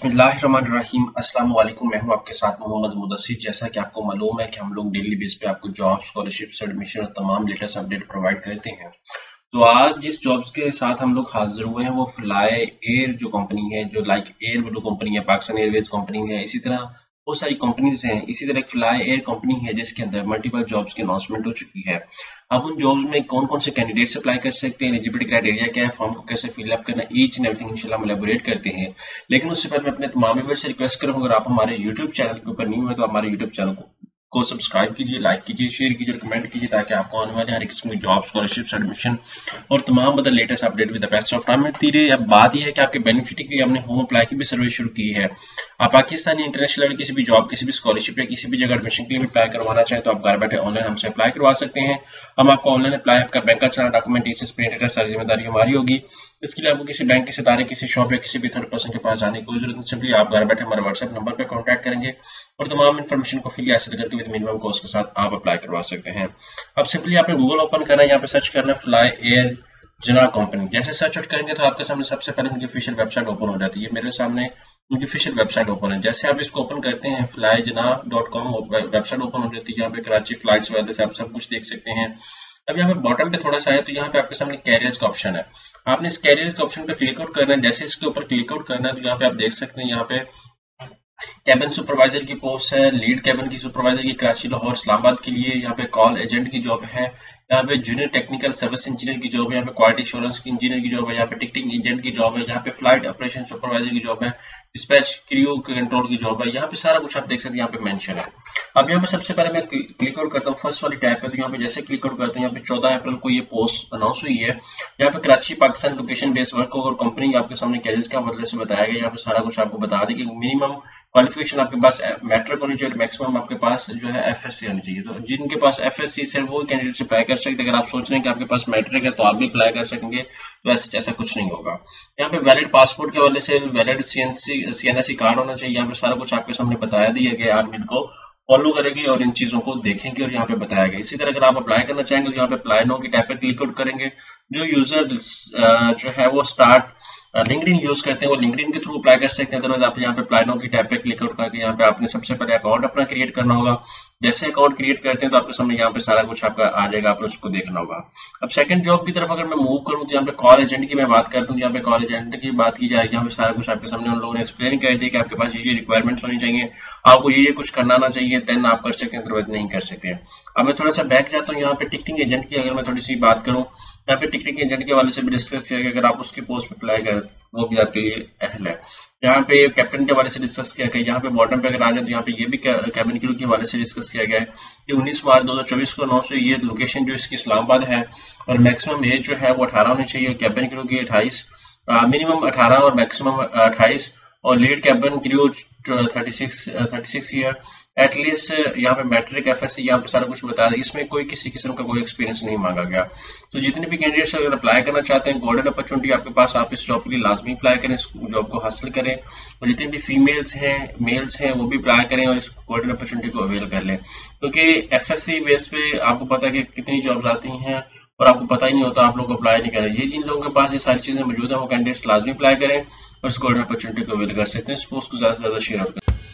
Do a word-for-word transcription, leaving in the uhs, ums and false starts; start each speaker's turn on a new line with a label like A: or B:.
A: बिस्मिल्लाहिर्रहमानिर्रहीम अस्सलाम वालेकुम। मैं हूं आपके साथ मोहम्मद मुदस्सिर। जैसा कि आपको मालूम है कि हम लोग डेली बेस पे आपको जॉब, स्कॉलरशिप, एडमिशन और तमाम लेटेस्ट अपडेट प्रोवाइड करते हैं। तो आज जिस जॉब्स के साथ हम लोग हाजिर हुए हैं वो फ्लाई एयर जो कंपनी है, जो लाइक एयर ब्लू कंपनी है, पाकिस्तान एयरवेज कंपनी है, इसी तरह बहुत सारी कंपनीज हैं। इसी तरह एक फ्लाई एयर कंपनी है जिसके अंदर मल्टीपल जॉब्स की अनाउंसमेंट हो चुकी है। अब उन जॉब्स में कौन कौन से कैंडिडेट्स अप्लाई कर सकते हैं, एलिजिबिलिटी क्राइटेरिया क्या है, फॉर्म को कैसे फिलअप करना, ईच एंड एवरीथिंग इंशाल्लाह हम एलैबोरेट करते हैं। लेकिन उससे पहले मैं अपने तमाम व्यूअर्स से रिक्वेस्ट करूंगा, अगर आप हमारे यूट्यूब चैनल के ऊपर न्यू है तो हमारे यूट्यूब चैनल को को सब्सक्राइब कीजिए, लाइक कीजिए, शेयर कीजिए और कमेंट कीजिए ताकि आपको आने वाले हर एक किस्म की जॉब, स्कॉलरशिप्स, एडमिशन और तमाम other latest update with the best of time मिलती रहे। अब बात यह है कि आपके बेनिफिट के लिए हमने होम अप्लाई की भी सर्विस शुरू की है। आप पाकिस्तानी इंटरनेशनल लेवल किसी भी जॉब, किसी भी स्कॉलरशिप या किसी भी जगह एडमिशन के लिए अप्लाई करवाना चाहें तो आप घर बैठे ऑनलाइन हमसे अप्लाई करवा सकते हैं। हम आपको ऑनलाइन अप्लाई, आपका बैंक का चलाना, डॉक्यूमेंटेशन, प्रिंट का सारी जिम्मेदारी हमारी होगी। इसके लिए आपको किसी बैंक के सितारे, किसी शॉप या किसी भी थर्ड पर्सन के पास जाने की कोई जरूरत नहीं। सिंपली आप घर बैठे हमारे व्हाट्सएप नंबर पर कॉन्टैक्ट करेंगे और तमाम इन्फॉर्मेशन को फ्री हासिल करके विद मिनिमम कॉस्ट के साथ आप अप्लाई करवा सकते हैं। अब सिंपली आपने गूगल ओपन करना है, यहाँ पे सर्च करना है फ्लाई एयर जना कंपनी। जैसे सर्च आउट करेंगे तो आपके सामने सबसे पहले उनकी ऑफिशियल वेबसाइट ओपन हो जाती है। मेरे सामने उनकी ऑफिशियल वेबसाइट ओपन है। जैसे आप इसको ओपन करते हैं, फ्लाई जना डॉट कॉम वेबसाइट ओपन हो जाती है। यहाँ पे कराची फ्लाइट्स वगैरह से आप सब कुछ देख सकते हैं। अब यहाँ पे बॉटम पे थोड़ा सा है तो यहाँ पे आपके सामने कैरियर्स का ऑप्शन है। आपने इस कैरियर्स के ऑप्शन पे क्लिक आउट करना है। जैसे इसके ऊपर क्लिक आउट करना है तो यहाँ पे आप देख सकते हैं, यहाँ पे कैबिन सुपरवाइजर की पोस्ट है, लीड कैबिन की सुपरवाइजर की कराची, लाहौर, इस्लामाबाद के लिए। यहाँ पे कॉल एजेंट की जॉब है, यहाँ पे जूनियर टेक्निकल सर्विस इंजीनियर की जॉब है, यहाँ पे क्वालिटी एश्योरेंस की इंजीनियर की जॉब है, यहाँ पे टिकटिंग एजेंट की जॉब है, यहाँ पे फ्लाइट ऑपरेशन सुपरवाइजर की जॉब है, डिस्पैच क्रू कंट्रोल की जॉब है। यहाँ पे सारा कुछ आप देख सकते हैं, यहाँ पे मेंशन है। अब यहाँ पे सबसे पहले मैं क्लिक आउट करता हूँ फर्स्ट वाली टैब पे। तो यहाँ पे जैसे क्लिक आउट करते हैं, यहाँ पे चौदह अप्रैल को ये पोस्ट अनाउंस हुई है। यहाँ पे Karachi Pakistan location based work और कंपनी आपके सामने कैरियर्स का बदले से बताया गया। यहाँ पे सारा कुछ आपको बता दें कि मिनिमम क्वालिफिकेशन आपके पास मैट्रिक होनी चाहिए, मैक्सिमम आपके पास जो है एफएससी होनी चाहिए। तो जिनके पास एफएससी से वो कैंडिडेट अप्लाई कर सकते हैं। अगर आप सोच रहे हैं कि आपके पास मैट्रिक है तो आप भी अप्लाई कर सकेंगे, तो ऐसा ऐसा कुछ नहीं होगा। यहाँ पे वैलिड पासपोर्ट के हवाले से वैलिड सीएनसी सीएनएससी कार्ड होना चाहिए। यहाँ पे सारा कुछ आपके सामने बताया दिया गया। आप इनको फॉलो करेंगे और इन चीजों को देखेंगे और यहाँ पे बताया गया। इसी तरह अगर आप अप्लाई करना चाहेंगे तो यहाँ पे अप्लाई नो की टैब पे क्लिक आउट करेंगे। जो यूजर जो है वो स्टार्ट लिंक्डइन यूज करते हैं वो लिंक्डइन के थ्रू अप्लाई कर सकते हैं। अदरवाइज आप यहाँ पे अप्लाई नो की टैब पे क्लिक आउट करके यहाँ पे आपने सबसे पहले अकाउंट अपना क्रिएट करना होगा। जैसे अकाउंट क्रिएट करते हैं तो आपके सामने यहाँ पे सारा कुछ आपका आ जाएगा, आपने उसको देखना होगा। अब सेकंड जॉब की तरफ अगर मैं मूव करूँ तो यहाँ पे कॉल एजेंट की मैं बात करता हूँ। यहाँ पे कॉल एजेंट की बात की जाएगी, यहाँ पे सारा कुछ आपके सामने उन लोगों ने एक्सप्लेन कर दिया कि आपके पास ये रिक्वायरमेंट्स होनी चाहिए, आपको ये ये कुछ करना आना चाहिए, देन आप कर सकते हैं, अदरवाइज नहीं कर सकते। अब मैं थोड़ा सा बैक जाता हूँ। यहाँ पे टिकटिंग एजेंट की अगर मैं थोड़ी सी बात करूँ, यहाँ पे टिकटिंग एजेंट के हवाले से भी डिस्कस किया गया। अगर आप उसकी पोस्ट पे अप्लाई करें वो भी आपके लिए अहल है। यहाँ पे कैप्टन के हवाले से डिस्कस किया गया। यहाँ पे बॉटम पे अगर आ जाए तो यहाँ पे ये भी कैबिन क्रू के हवाले से डिस्कस किया गया है कि उन्नीस मार्च दो हजार चौबीस को नौ से ये लोकेशन जो इसकी इस्लामाबाद है और मैक्सिमम एज जो है वो अठारह होनी चाहिए, कैबिन क्रू की अट्ठाईस, मिनिमम अठारह और मैक्सिमम अट्ठाईस, और lead cabin crew thirty six thirty six year at least. यहाँ पे मैट्रिक एफएससी यहाँ पे सारा कुछ बता दें। इसमें कोई किसी किस्म का कोई एक्सपीरियंस नहीं मांगा गया। तो जितने भी कैंडिडेट्स अगर अप्लाई करना चाहते हैं, गोल्डन अपॉर्चुनिटी आपके पास, आप इस जॉब के लिए लाजमी अप्लाई करें, इस जॉब को हासिल करें। और जितने भी फीमेल्स हैं, मेल्स हैं, वो भी अप्लाई करें और इस गोल्डन अपॉर्चुनिटी को अवेल कर लें। क्योंकि एफएससी बेस पे आपको पता है कि कितनी जॉब्स आती हैं और आपको पता ही नहीं होता, आप लोग अप्लाई नहीं करें। ये जिन लोगों के पास ये सारी चीजें मौजूद है वो कैंडिडेट्स लाजमी अप्लाई करें और इस गोल्डन अपॉर्चुनिटी को अवेल कर सकते हैं। इस पोस्ट को ज्यादा से ज्यादा शेयर आउट करें।